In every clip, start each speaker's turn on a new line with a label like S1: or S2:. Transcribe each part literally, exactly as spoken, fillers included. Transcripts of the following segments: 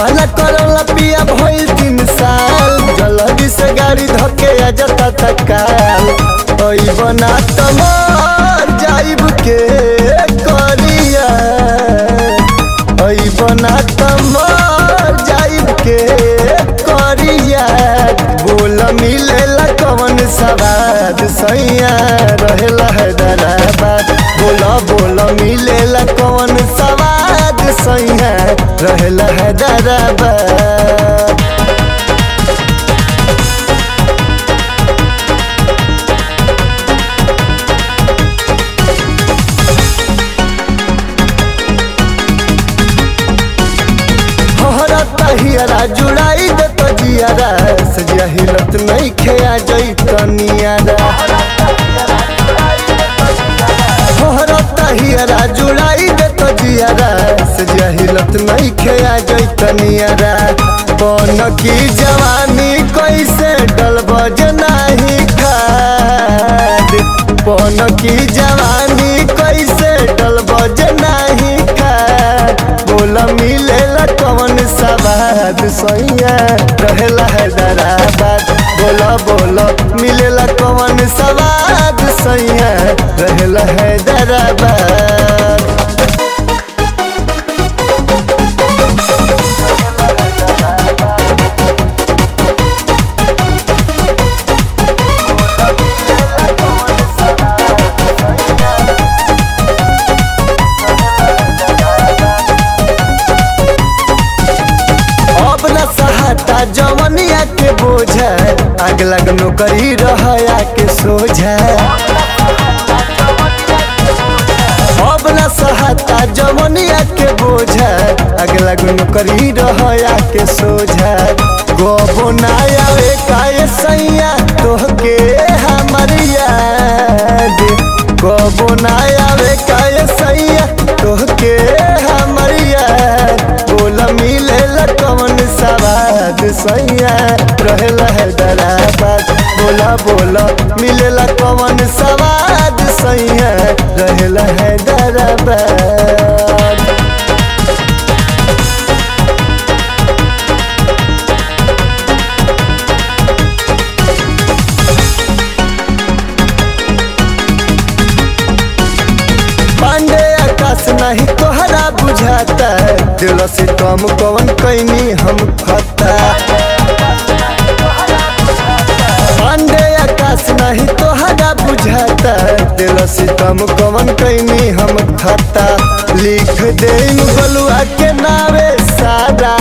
S1: गवाना करला पिया भइल तीन साल जल्दी से गाड़ी धके आ जाता तकाल ओई बना तमर जाइब के करिया ओई बना तमर जाइब के करिया बोल मिलेला कवन सवाद सैया रहेला हैदराबाद बोला बोला मिलेला कवन सवाद सैया रहेला हैदराबाद। हियरा जुड़ाई दे तो जियारा सजिया हिलत नहीं खेया जई कनियारा होहरता हियरा जुड़ाई दे तो जियारा सजिया हिलत नहीं खेया जई कनियारा कौन की जवानी कैसे डलबज नहीं खाद कौन की जवानी कैसे डलबज नहीं खाद बोला मिलेला कवन सवाद सैया रहेला हैदराबाद बोला बोला मिलेला कवन सवाद सैया रहेला हैदराबाद। जवनिया के बोझा आग लग नौकरी रहया के सोझा अब न सहता जवनिया के बोझा आग लग नौकरी रहया के सोझा गोबो ना आवे काए सैया तोहके हमर याद गोबो ना आवे काए सैया तोहके हमर याद बोला मिलेला कवन सवाद सैया रहेला हैदराबाद बोला बोला मिलेला कवन सवाद सैया रहेला हैदराबाद। पांडे आकाश नहीं तोहरा बुझाता दिल से कम कवन कैनी हम खता पांडे आकाश नहीं तोहरा बुझाता दिल से कम कवन कैनी हम खता लिख दे बलुआ के नावे सारा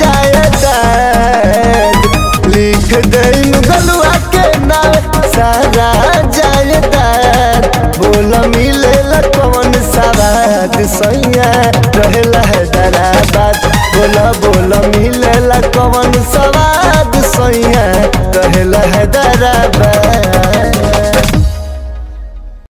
S1: जायदाद लिख दे बलुआ के नावे सारा जायदाद बोला मिलेला कवन सवाद सैया रहेला हैदराबाद बोला बोला मिलेला कवन सवाद सैया रहेला हैदराबाद।